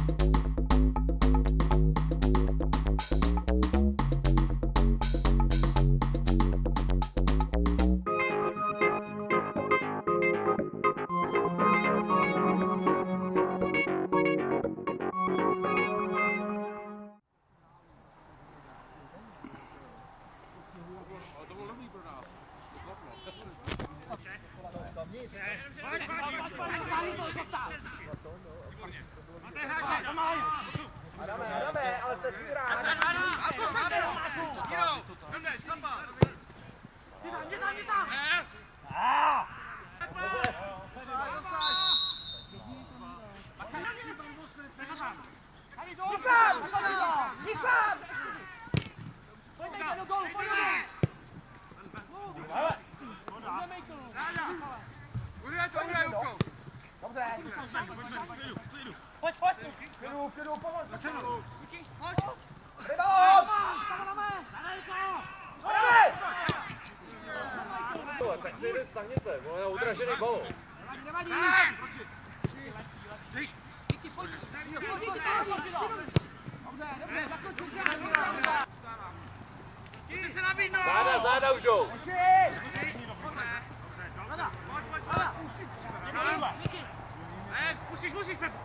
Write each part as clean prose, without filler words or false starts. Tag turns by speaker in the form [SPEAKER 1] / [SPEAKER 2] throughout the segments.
[SPEAKER 1] Adame, ale teď vyhrá. Klidu, pomoc! Rybot! Tak si jeden stahněte, on je na udražený balon. Záda už jdou. Musíš, Pepo.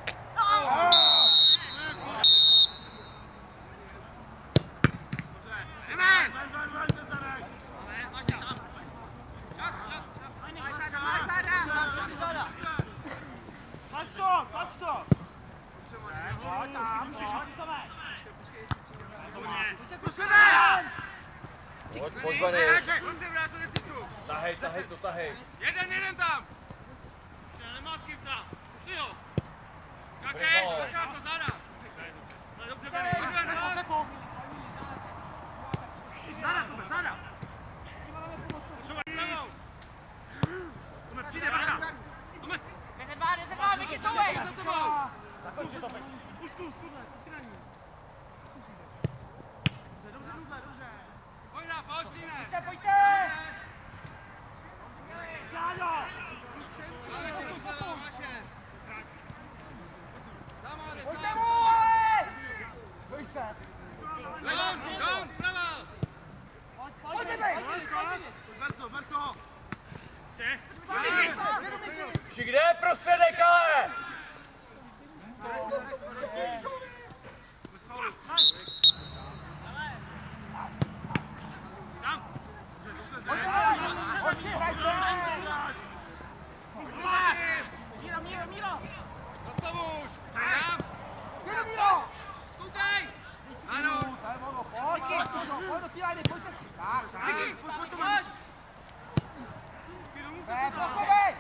[SPEAKER 1] Pojď, Vany. Tahej to. Jeden tam. Nemá s kým tam. Pušli ho. Kakej, začal to záda. Dobře, záda. Tome, přijde, bacha. Tome. Nezebá, Miky, souvej. Zakonči to, Peky. Zkus, si na ní. Dobře. Pojďte! Zádo! Pojďte mu! Boj se! Down, prava! Pojď, Berto! Kde je prostředek, ale? Míro! Zastavu už! Míro! Koukej! Ano! Pojď do týlajny, pojďte si! Tak, pojď to máš! Pro sebe!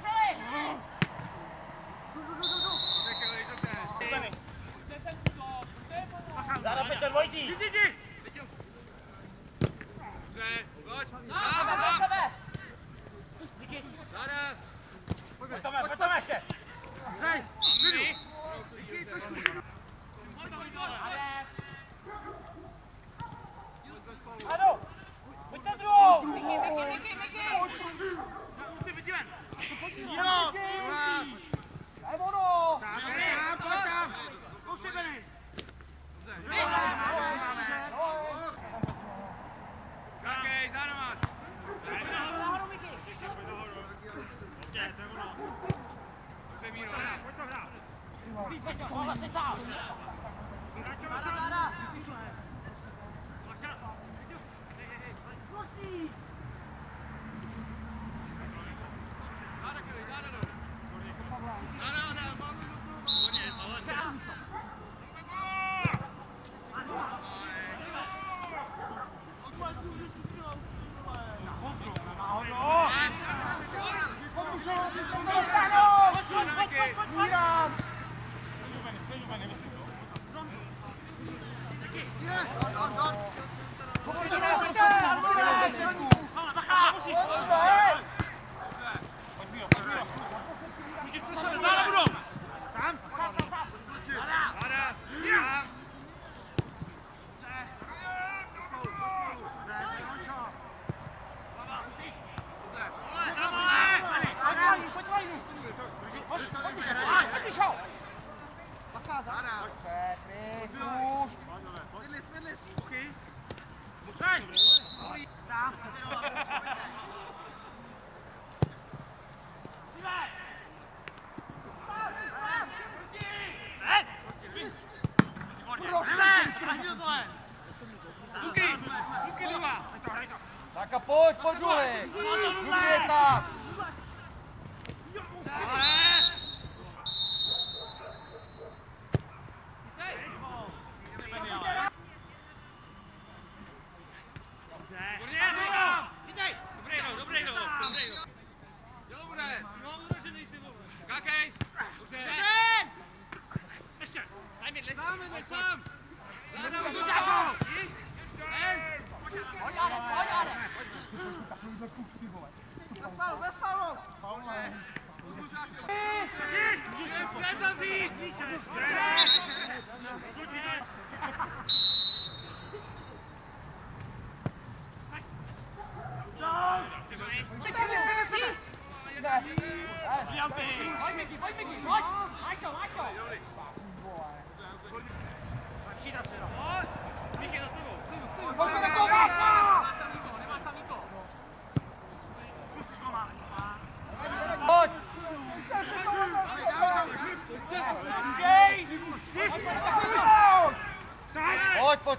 [SPEAKER 1] Záda, Petr, Vojtí! Jdi! Dobře, pojď! Záda! Pojď tam ještě! Hej! Vidu! Vicky, trošku! Ano! Pojď na druhou! Miky! Ty vidíme! Jo! To je ono! Pojď tam! Kousej, Benny! Kakej, záda máš! Nahoru, Miky! Dobře, to je ono! Dobře, Míro, pojď to hrát! Tohle se dál! Záda! Pojď,
[SPEAKER 2] pojď, pojď důle! Nikdy je tam! Pojď, pojď,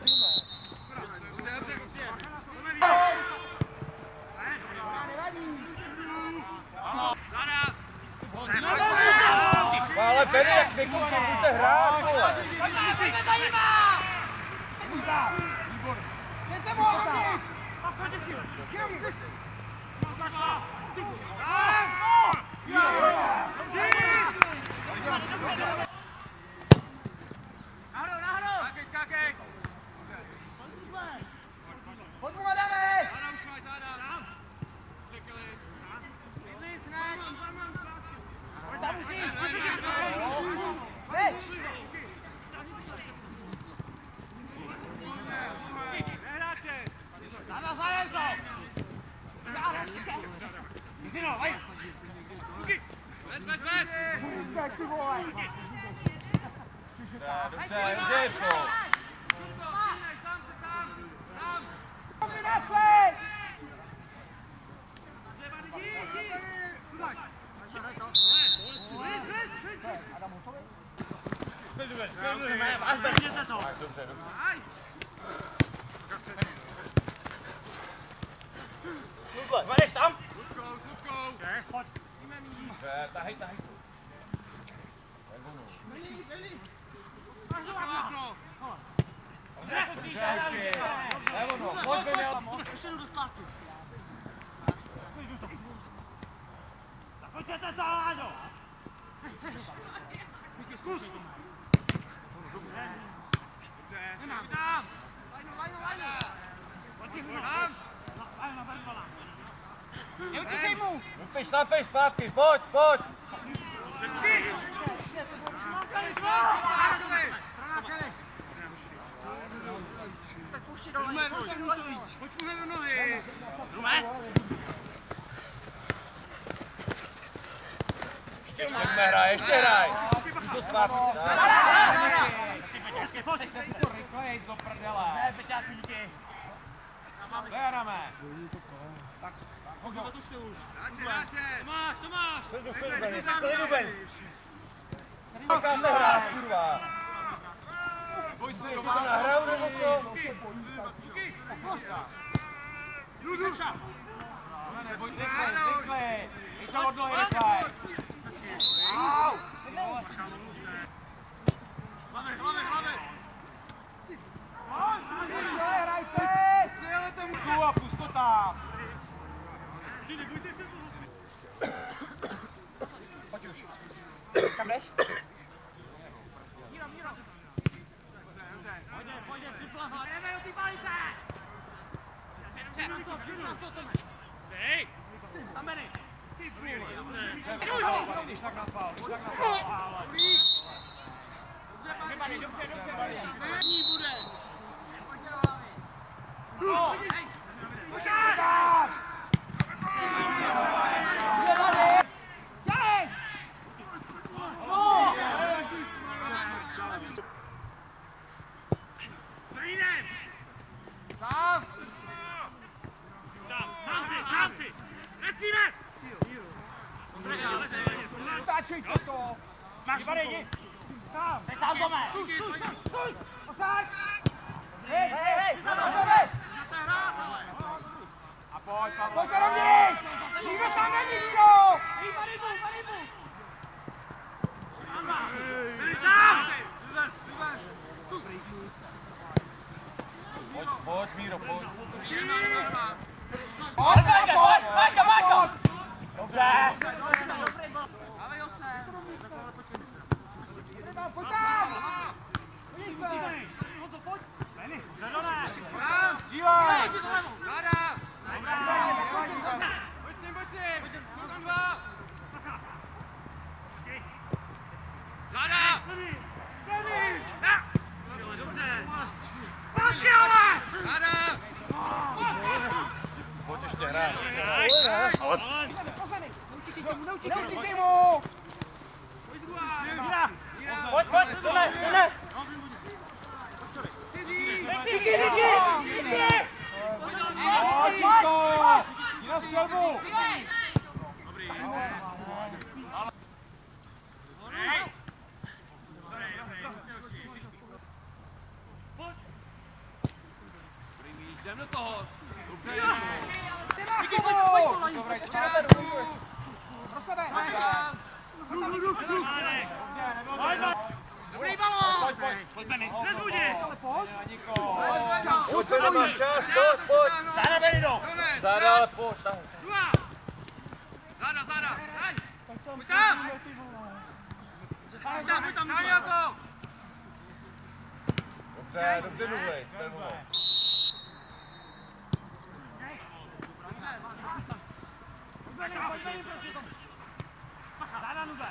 [SPEAKER 2] ale Benny, jak nekoukej, buďte hrát, vole!
[SPEAKER 1] Pojďme za nima!
[SPEAKER 3] Jdete mu, Andi!
[SPEAKER 1] Skákej!
[SPEAKER 3] Pojď mu, Adame!
[SPEAKER 2] Dobře, Josefko!
[SPEAKER 3] Kombinace! Adam hotový?
[SPEAKER 2] Dobře. Vedeš tam?
[SPEAKER 1] Slupkou!
[SPEAKER 2] Dobře, tahej.
[SPEAKER 3] Ještě jdu do skládky.
[SPEAKER 1] Pojďte to, Láďo! Zkus! Dobře. Nemám. Tam! Tam!
[SPEAKER 3] Neutíkej mu!
[SPEAKER 2] Upiš, napej zpátky, pojď!
[SPEAKER 3] Tak pušti dole, pušti dole víc.
[SPEAKER 1] Pojď mu do nohy!
[SPEAKER 2] Ještě hraj! To zpátky.
[SPEAKER 4] Pojďte si to rychle jít do prdele.
[SPEAKER 3] Ne, Peťáku, díky.
[SPEAKER 4] Zajedeme.
[SPEAKER 3] Tak,
[SPEAKER 4] Hoď ho.
[SPEAKER 1] Ráče! To máš!
[SPEAKER 2] Ruben! Jaká nehrá, kurva!
[SPEAKER 4] Pojď si
[SPEAKER 2] Ty to nahraju nebo co?
[SPEAKER 4] Pojď rychle. I to od nohy rychle.
[SPEAKER 3] au! Hrajte!
[SPEAKER 4] Tu a pust to tam.
[SPEAKER 3] Kam jdeš?
[SPEAKER 4] Když tak napal.
[SPEAKER 3] Stáčej toto! Máš varení? Teď tam dome! Stůj! Posaď! Hej! Na sebe!
[SPEAKER 4] Pojď, Pavle.
[SPEAKER 3] Pojď, rovněj! Nikdo tam není, Míro!
[SPEAKER 2] Pojď, Míro, pojď.
[SPEAKER 3] Pojď!
[SPEAKER 2] Dobře.
[SPEAKER 3] Ale Jose! Pojď tam! Podívej se!
[SPEAKER 4] Cílej!
[SPEAKER 1] Záda! Pojď s ním! Jsou tam dva! Záda! Dobře! Zpátky, ale! Záda!
[SPEAKER 2] Pojď ještě hrát.
[SPEAKER 3] Neutíkej mu!
[SPEAKER 2] Pojď, tohle!
[SPEAKER 4] Jdi na střelbu!
[SPEAKER 1] Jdem do toho! Dobře!
[SPEAKER 3] Tymákovu! Ještě dozadu! Pro sebe!
[SPEAKER 1] Dobrý balón!
[SPEAKER 4] Pojď, Benny!
[SPEAKER 1] Nezbudí!
[SPEAKER 2] Pojď, nemám čas, pojď!
[SPEAKER 4] Záda, Benny, do!
[SPEAKER 2] Záda, ale pojď, tak.
[SPEAKER 1] Záda! Pojď tam! Pojď tam, Jáko!
[SPEAKER 2] Dobře, mluvej, to je mluvej.
[SPEAKER 1] Záda, Nube!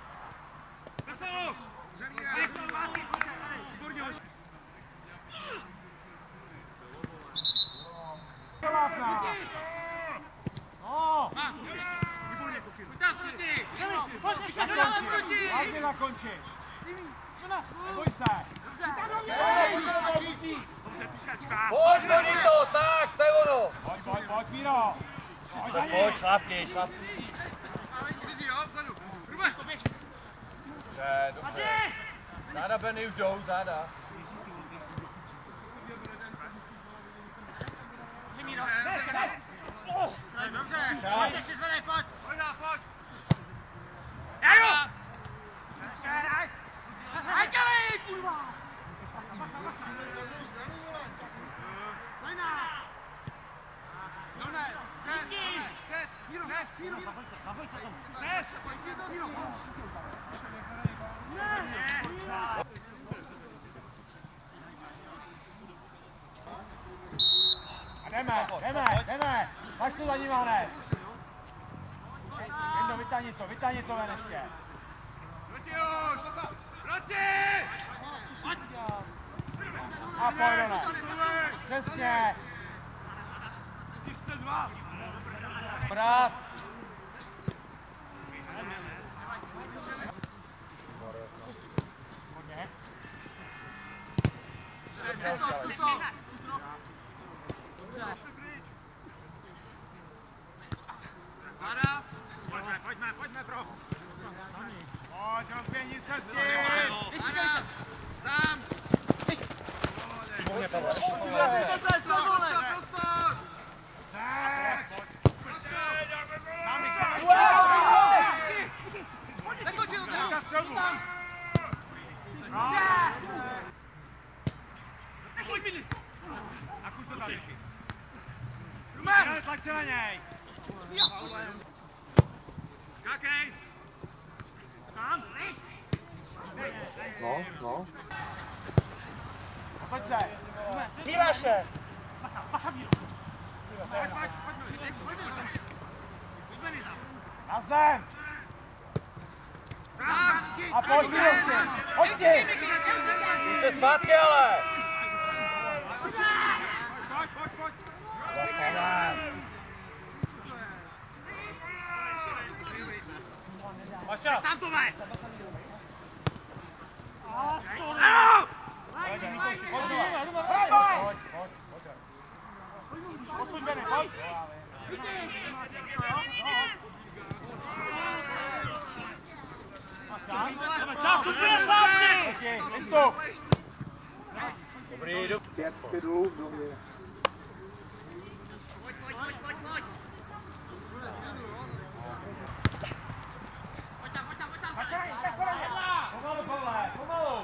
[SPEAKER 4] Hlavně zakončí. Neboj se.
[SPEAKER 2] Pojď, Bonito, tak, to je ono.
[SPEAKER 4] Pojď, Míro.
[SPEAKER 2] Pojď, šlápni. Dobře. Záda, Benny, už jdou, záda.
[SPEAKER 1] Dobře, ještě zvedej, pojď! Pojď! Jajo! Hajkali, kurva!
[SPEAKER 4] Jdeme. Máš to za ním, hned. Jendo, vytáhni to ven ještě.
[SPEAKER 1] Proti už! Proti!
[SPEAKER 4] A pojď, Done. Přesně.
[SPEAKER 2] Brát.
[SPEAKER 1] Pojďme, pro!
[SPEAKER 4] Pojď, rozběhni se s tím.
[SPEAKER 1] Tam!
[SPEAKER 2] Výborně, Pavle, ještě
[SPEAKER 1] Prostor! Nekočil to! Pojď, Milis!
[SPEAKER 4] A kus to tam řeší.
[SPEAKER 1] Rumen!
[SPEAKER 4] Tlač se na něj.
[SPEAKER 1] Skákej! Tam!
[SPEAKER 2] No.
[SPEAKER 4] Pojď se.
[SPEAKER 2] Míraše!
[SPEAKER 4] Na zem.
[SPEAKER 1] Tam!
[SPEAKER 4] A pojď, Míro, s tím. Pojď s tím.
[SPEAKER 2] Jděte zpátky, ale!
[SPEAKER 1] Pojď!
[SPEAKER 2] Maša!
[SPEAKER 1] Tam to ve!
[SPEAKER 4] Posuň, Benny, pojď.
[SPEAKER 1] Čas úplně sám si!
[SPEAKER 4] Vystup.
[SPEAKER 2] Dobrý, jdu.
[SPEAKER 3] 5 dolů v domě.
[SPEAKER 2] Pomalu, Pavle, pomalu.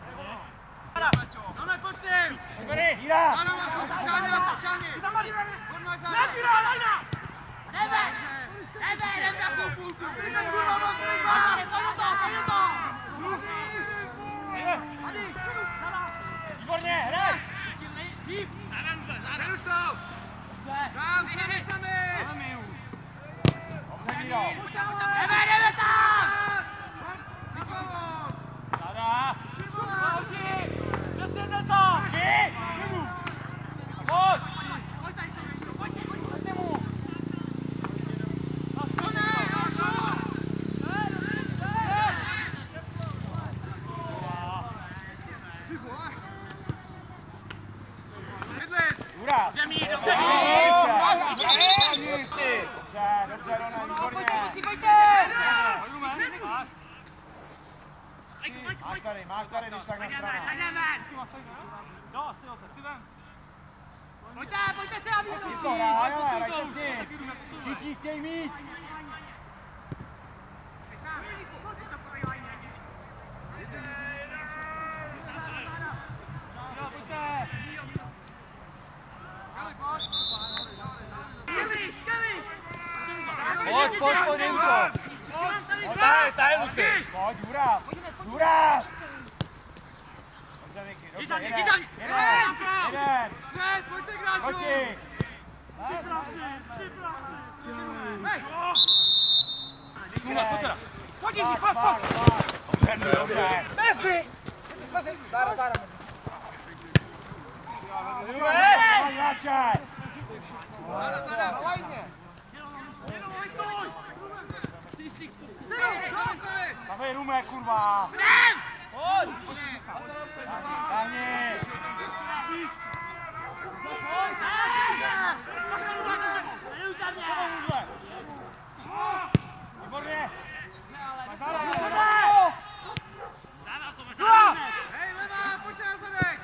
[SPEAKER 1] Dáme, pojď s ním!
[SPEAKER 4] Jíra!
[SPEAKER 1] Šáhni na to, šáhni! Jdem na půl půlku!
[SPEAKER 4] Výborně, hraj!
[SPEAKER 1] Zaruš to! Tam, sami!
[SPEAKER 4] Dobře, Míro.
[SPEAKER 1] Jdeme tam!
[SPEAKER 4] Sada! Přesně to! Ži! Pojď! Úraz!
[SPEAKER 1] Dobře,
[SPEAKER 4] Dobře, Rona, výborně! Máš tady, když tak na stranu.
[SPEAKER 1] Pojďte se, aby
[SPEAKER 4] Ty to hraj, ale hrajte s ním! Všichni chtějí mít!
[SPEAKER 2] Pojď, Jimko. Tahej, Luky.
[SPEAKER 4] Pojď, důraz! Důraz! Dobře, Vicky, dobře, jeden!
[SPEAKER 1] Pojďte k náču!
[SPEAKER 4] Proti!
[SPEAKER 3] Pojď si, pojď!
[SPEAKER 4] Dobře, dobře!
[SPEAKER 3] Mezi! Zára.
[SPEAKER 4] Jáče! Tam je Rume, kurva! Dani! Výborně!
[SPEAKER 1] Hej, levá, pojďte na zadek!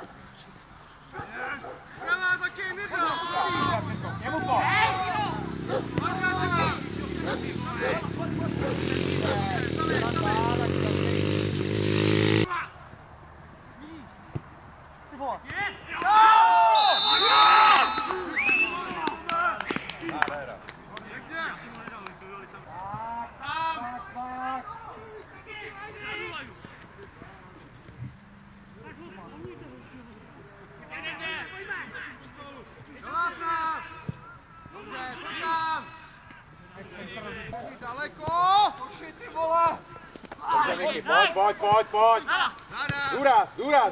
[SPEAKER 1] Pravá taky, Mirko!
[SPEAKER 4] Jemu to!
[SPEAKER 1] Marka, třeba!
[SPEAKER 4] Pojď! Důraz!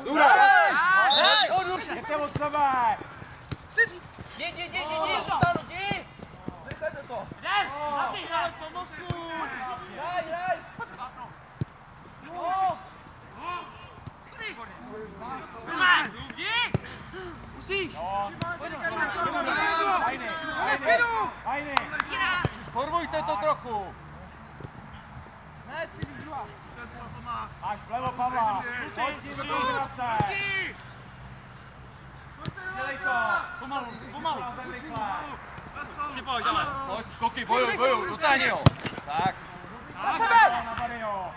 [SPEAKER 4] Jděte od sebe!
[SPEAKER 2] Jdi, zůstanu, jdi. Nechajte to.
[SPEAKER 1] Hraj, pomocu!
[SPEAKER 2] Hraj.
[SPEAKER 1] Musíš!
[SPEAKER 4] Hajny!
[SPEAKER 2] Formujte to trochu.
[SPEAKER 4] Máš vlevo Pavla! Pojď si do kombinace! Dělej to! Pomalu!
[SPEAKER 2] Pojď, ale. Pojď, skoky, bojuj, dotáhni ho. Tak.
[SPEAKER 4] Na sebe! Na Barryho!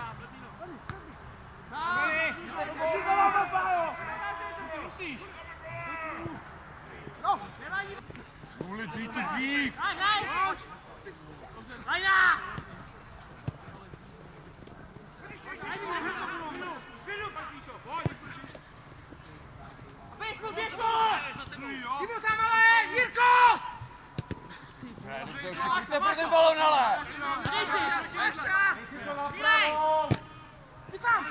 [SPEAKER 4] Důležitý dřív!
[SPEAKER 1] Jdu tam, ale! Jirko!
[SPEAKER 2] Pojďte pro ten balon, ale.
[SPEAKER 1] Máš čas! Jdi tam!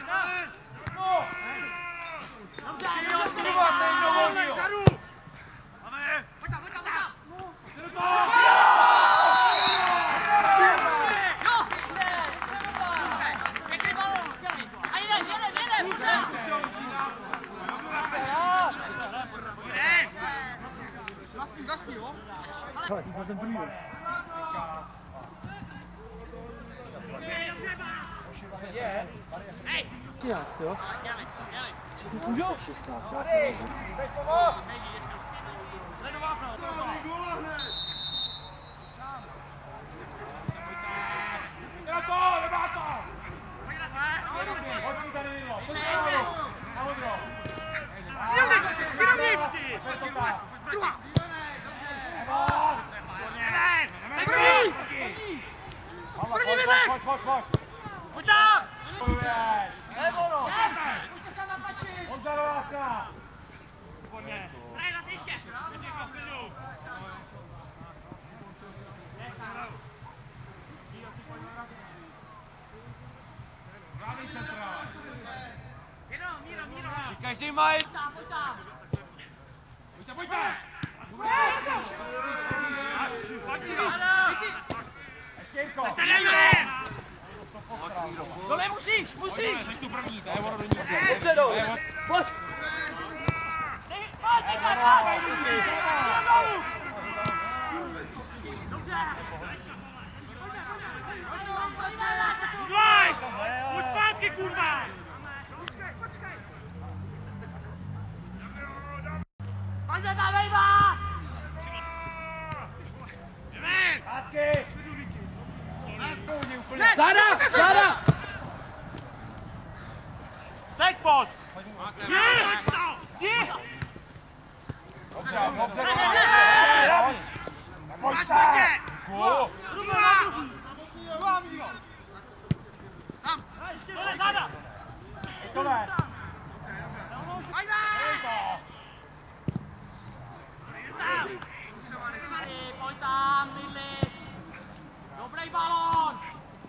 [SPEAKER 2] Říkaj si, Maj! Pojďte!
[SPEAKER 1] To nemusíš, musíš!
[SPEAKER 2] Jsi tu první, to je ono do ní.
[SPEAKER 1] Pojď!
[SPEAKER 4] Pojď zpátky, kurva!
[SPEAKER 1] Pojďme tam, Vejva!
[SPEAKER 4] Zpátky!
[SPEAKER 1] Záda! Záda!
[SPEAKER 4] Teď pojď!
[SPEAKER 2] Dobře, dobře,
[SPEAKER 4] Pojď se!
[SPEAKER 1] Záda!
[SPEAKER 4] To ne!
[SPEAKER 1] Pojď tam, Lidli! Dobrý balón!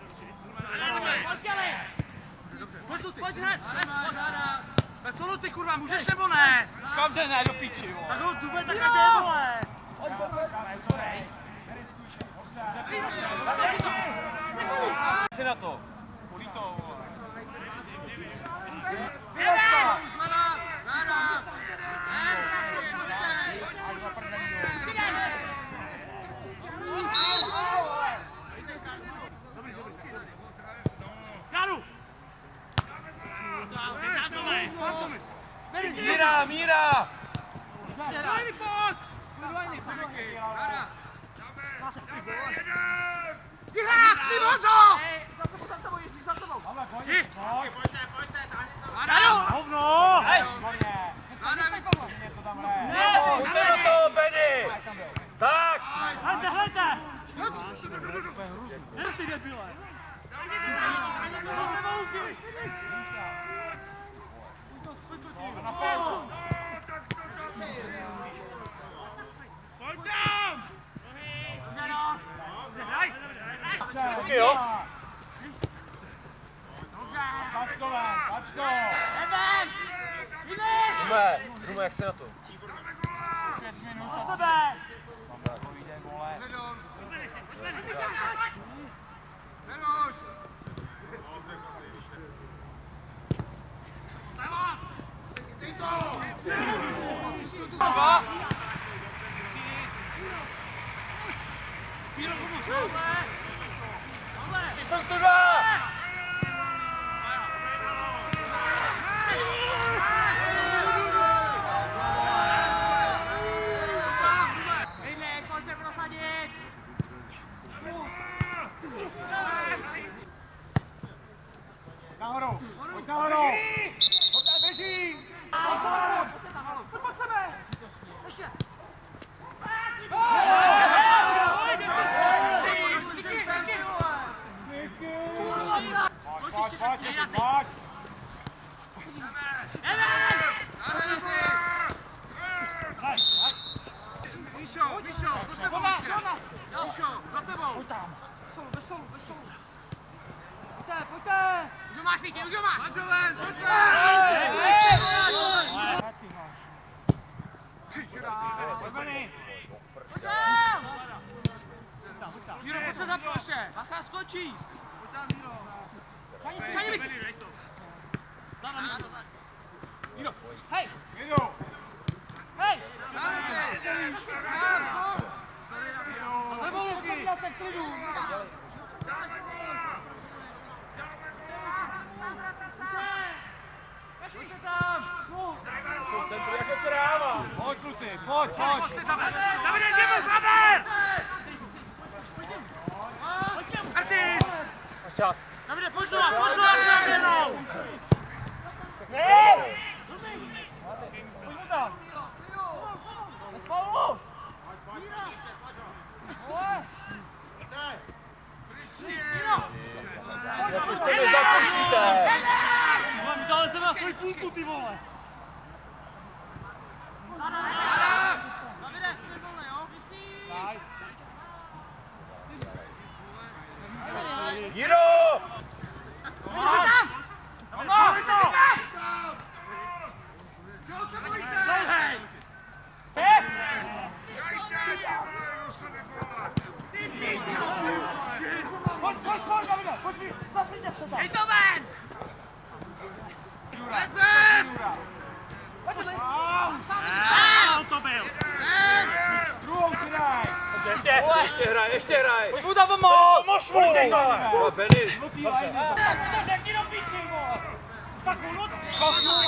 [SPEAKER 1] Pojď hned!
[SPEAKER 3] Co no ty kurva, můžeš nebo ne?
[SPEAKER 2] Kam se ne, do píči, vole.
[SPEAKER 3] Tak ho dube tak jde, vole!
[SPEAKER 2] Jsi na to. Kulí to, vole. Míra, Míra!
[SPEAKER 3] Vyhrát, si mozo! Za sebou, Jiří, za sebou!
[SPEAKER 4] Hovno!
[SPEAKER 2] Pojďte na to, Benny! Tak!
[SPEAKER 4] Hleďte, hleďte! Ty debile! Pojď tam!
[SPEAKER 2] Taky jo?
[SPEAKER 4] Pačko!
[SPEAKER 2] Rume, jak se na to?
[SPEAKER 4] 5 minut za sebe!
[SPEAKER 2] Jsou to dva!
[SPEAKER 4] Nahoru! Pojď nahoru! Pojď tam, běží!
[SPEAKER 3] Pojď pod sebe! Ještě!
[SPEAKER 4] Pojď!
[SPEAKER 3] Míšo, za tebou ještě! Míšo, za tebou! Pojď tam! Bez solu! Pojďte! Už ho máš, Víky, už ho máš! Pojď ven, pojď ven! Míro, pojď se zapl ještě! Bacha, skočí! Pojď tam, Míro! Šani, Víky! Míro! Hej!
[SPEAKER 4] Míro!
[SPEAKER 3] Hej!
[SPEAKER 2] Jsou centru jako kráva.
[SPEAKER 4] Pojď, kluci! kluci, pojď, pojď.
[SPEAKER 1] Davide, jdi mu zaber! Artis!
[SPEAKER 2] Čas.
[SPEAKER 1] Davide, pojď znovu, se najednou!
[SPEAKER 4] Pojď mu tam. Nespolu.
[SPEAKER 2] Jak už to nezakončíte?
[SPEAKER 4] My zalezeme na svoji půlku, ty vole.
[SPEAKER 3] Davide, jsi volný, jo?
[SPEAKER 2] Jiro!
[SPEAKER 4] Pojď, Davide, pojď, zapříďte se tam.
[SPEAKER 3] Dej to ven!
[SPEAKER 1] To byl!
[SPEAKER 4] Druhou si daj.
[SPEAKER 2] Ještě hraj.
[SPEAKER 4] Pojď mu tam pomoct.
[SPEAKER 2] Pomož mu! Benny.
[SPEAKER 4] Žlutý lajny. Tak do píči, vole. Tak mu noc.